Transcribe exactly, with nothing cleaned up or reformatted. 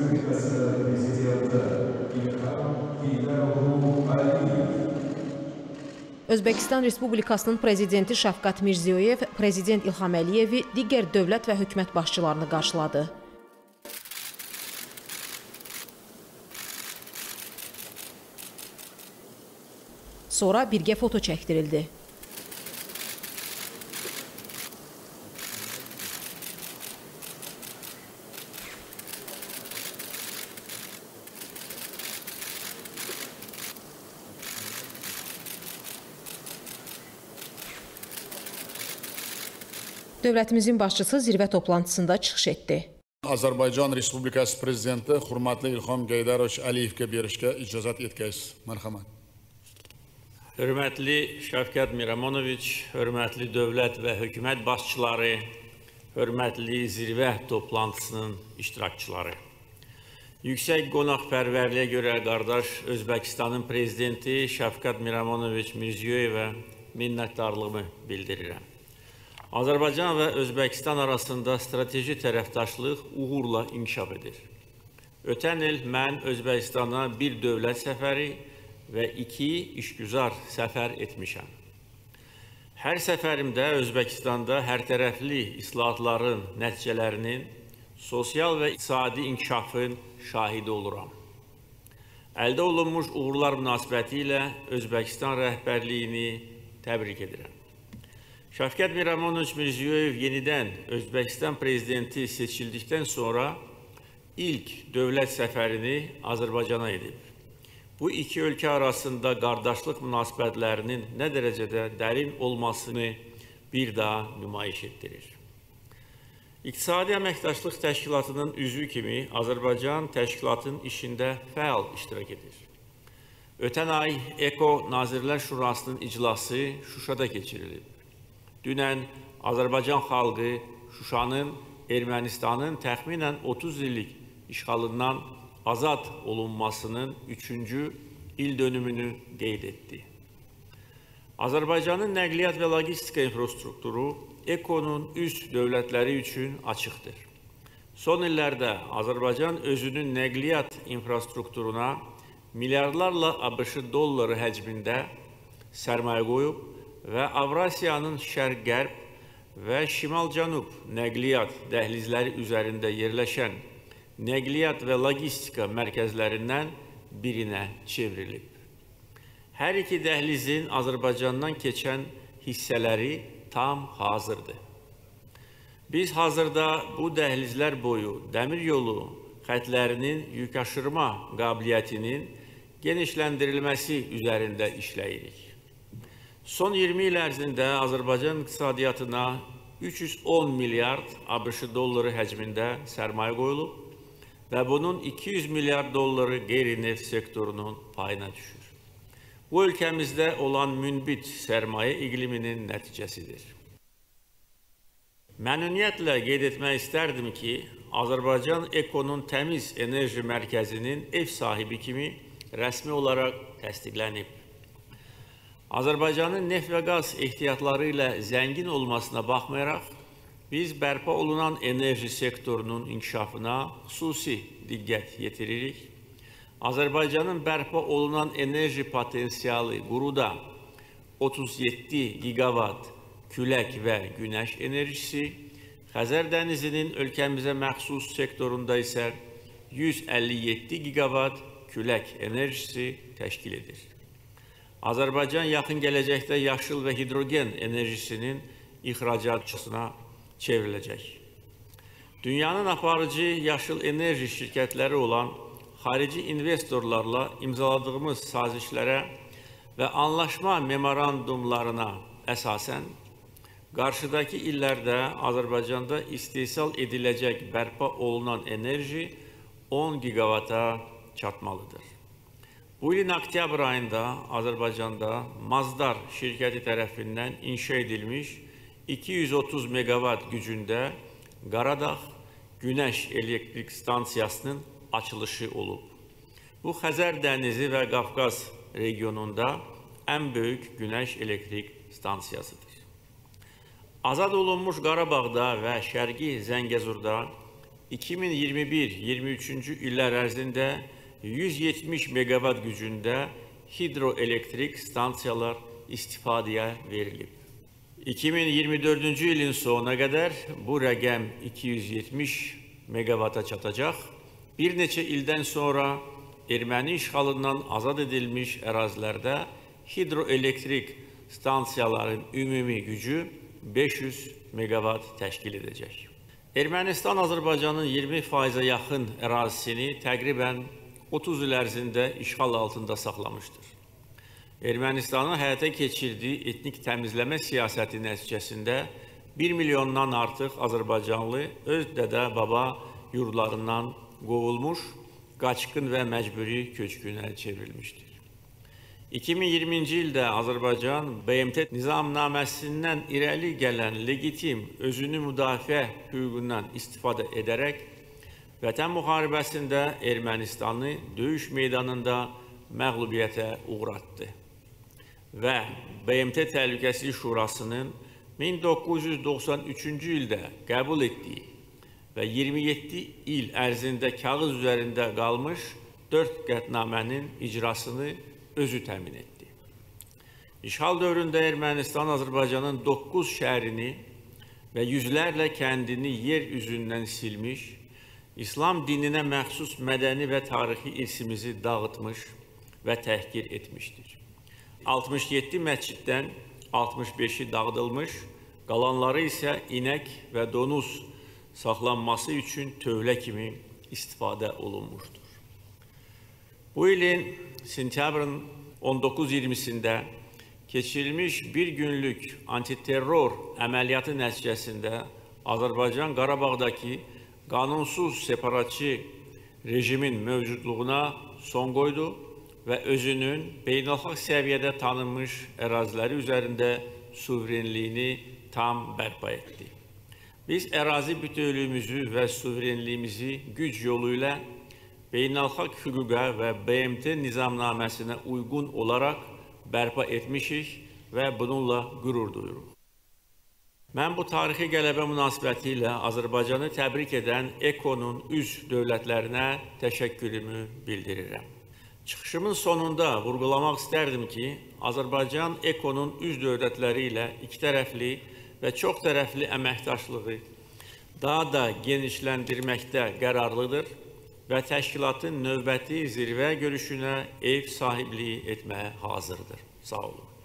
Respublikası Prezidenti İlham Heydəroğlu Əliyev. Özbəkistan Respublikasının Prezidenti Şəfqət Mirziyoyev Prezident İlham Əliyevi digər dövlət və hökumət başçılarını qarşıladı. Sonra birgə foto çəkdirildi. Dövlətimizin başçısı zirvə toplantısında çıxış etdi. Azərbaycan Respublikası Prezidenti hörmətli İlham Heydəroğlu Əliyevə verişə icazət etkəyiz. Mərhəmət. Hörmətli Şəfqət Miramonoviç, hörmətli dövlət və hökumət başçıları, hörmətli zirvə toplantısının iştirakçıları. Yüksək qonaqpərvərliyə görə qardaş Özbəkistanın Prezidenti Şəfqət Miramonoviç Mirziyoyevə minnətdarlığımı bildirirəm. Azərbaycan və Özbəkistan arasında strateji tərəfdaşlıq uğurla inkişaf edir. Ötən il mən Özbəkistana bir dövlət səfəri və iki işgüzar səfər etmişəm. Hər səfərimdə Özbəkistanda hərtərəfli islahatların nəticələrinin sosial və iqtisadi inkişafın şahidi oluram. Əldə olunmuş uğurlar münasibəti ilə Özbəkistan rəhbərliyini təbrik edirəm. Şəfqət Miramonoviç Mirziyoyev yenidən Özbəkistan Prezidenti seçildikdən sonra ilk dövlət səfərini Azərbaycana edib. Bu iki ölkə arasında qardaşlıq münasibətlərinin nə dərəcədə dərin olmasını bir daha nümayiş etdirir. İqtisadi Əməkdaşlıq Təşkilatının üzvü kimi Azərbaycan təşkilatın işində fəal iştirak edir. Ötən ay EKO Nazirlər Şurasının iclası Şuşada keçirilib. Dünən Azərbaycan xalqı Şuşanın Ermənistanın təxminən otuz illik işğalından azad olunmasının üçüncü il dönümünü qeyd etdi. Azərbaycanın nəqliyyat və logistika infrastrukturu EKO'nun üst dövlətləri üçün açıqdır. Son illərdə Azərbaycan özünün nəqliyyat infrastrukturuna milyardlarla ABŞ dolları həcmində sərmayə qoyub və Avrasiyanın şərq-qərb və şimal-cənub nəqliyyat dəhlizləri üzərində yerləşən nəqliyyat və logistika mərkəzlərindən birinə çevrilib. Hər iki dəhlizin Azərbaycandan keçən hissələri tam hazırdır. Biz hazırda bu dəhlizlər boyu dəmir yolu xətlərinin yük-aşırma qabiliyyətinin genişləndirilməsi üzərində işləyirik. Son iyirmi il ərzində Azərbaycan iqtisadiyyatına üç yüz on milyard ABŞ dolları həcmində sərmayə qoyulub və bunun iki yüz milyard dolları qeyri-neft sektorunun payına düşür. Bu, ölkəmizdə olan münbit sərmayə iqliminin nəticəsidir. Məmnuniyyətlə qeyd etmək istərdim ki, Azərbaycan EKO'nun təmiz enerji mərkəzinin ev sahibi kimi rəsmi olaraq təsdiqlənib. Azərbaycanın neft və qaz ehtiyatları ilə zəngin olmasına baxmayaraq, biz bərpa olunan enerji sektorunun inkişafına xüsusi diqqət yetiririk. Azərbaycanın bərpa olunan enerji potensialı quruda otuz yeddi gigavat külək və günəş enerjisi, Xəzər dənizinin ölkəmizə məxsus sektorunda isə yüz əlli yeddi gigavat külək enerjisi təşkil edir. Azərbaycan yaxın gələcəkdə yaşıl və hidrogen enerjisinin ixracatçısına çevriləcək. Dünyanın aparıcı yaşıl enerji şirkətləri olan xarici investorlarla imzaladığımız sazişlərə və anlaşma memorandumlarına əsasən, qarşıdakı illərdə Azərbaycanda istehsal ediləcək bərpa olunan enerji on gigavata çatmalıdır. Bu ilin oktyabr ayında Azərbaycanda Mazdar şirkəti tərəfindən inşa edilmiş iki yüz otuz megavat gücündə Qaradağ Günəş elektrik stansiyasının açılışı olub. Bu, Xəzər dənizi və Qafqaz regionunda ən böyük günəş elektrik stansiyasıdır. Azad olunmuş Qarabağda və Şərqi Zəngəzurda iki min iyirmi bir iyirmi üçüncü illər ərzində yüz yetmiş megawatt gücündə hidroelektrik stansiyalar istifadəyə verilib. iki min iyirmi dördüncü ilin sonuna qədər bu rəqəm iki yüz yetmiş megawata çatacaq. Bir neçə ildən sonra erməni işğalından azad edilmiş ərazilərdə hidroelektrik stansiyaların ümumi gücü beş yüz megawatt təşkil edəcək. Ermənistan Azərbaycanın iyirmi faizə yaxın ərazisini təqribən otuz il ərzində işğal altında saxlamışdır. Ermənistanın həyata keçirdiyi etnik təmizləmə siyasəti nəticəsində bir milyondan artıq Azərbaycanlı öz dədə-baba yurdlarından qovulmuş, qaçqın və məcburi köçkünə çevrilmişdir. iki min iyirminci ildə Azərbaycan B M T nizamnaməsindən irəli gələn legitim özünü müdafiə hüququndan istifadə edərək Vətən müharibəsində Ermənistanı döyüş meydanında məğlubiyyətə uğratdı və B M T Təhlükəsizlik Şurasının min doqquz yüz doxsan üçüncü ildə qəbul etdiyi və iyirmi yeddi il ərzində kağız üzərində qalmış dörd qətnamənin icrasını özü təmin etdi. İşğal dövründə Ermənistan Azərbaycanın doqquz şəhərini və yüzlərlə kəndini yer üzündən silmiş, İslam dininə məxsus mədəni və tarixi irsimizi dağıtmış və təhqir etmişdir. altmış yeddi məsciddən altmış beşi dağıdılmış, qalanları isə inək və donuz saxlanması üçün tövlə kimi istifadə olunmuşdur. Bu ilin sentyabrın on doqquz iyirmisində keçirilmiş bir günlük antiterror əməliyyatı nəticəsində Azərbaycan Qarabağdakı qanunsuz separatçı rejimin mövcudluğuna son qoydu və özünün beynəlxalq səviyyədə tanınmış əraziləri üzərində suverenliyini tam bərpa etdi. Biz ərazi bütövlüyümüzü və suverenliyimizi güc yolu ilə beynəlxalq hüquqa və B M T nizamnaməsinə uyğun olaraq bərpa etmişik və bununla qürur duyuruq. Mən bu tarixi qələbə münasibəti ilə Azərbaycanı təbrik edən EKO'nun üzv dövlətlərinə təşəkkürümü bildirirəm. Çıxışımın sonunda vurğulamaq istərdim ki, Azərbaycan EKO'nun üzv dövlətləri ilə iki tərəfli və çox tərəfli əməkdaşlığı daha da genişləndirməkdə qərarlıdır və təşkilatın növbəti zirvə görüşünə ev sahibliyi etməyə hazırdır. Sağ olun.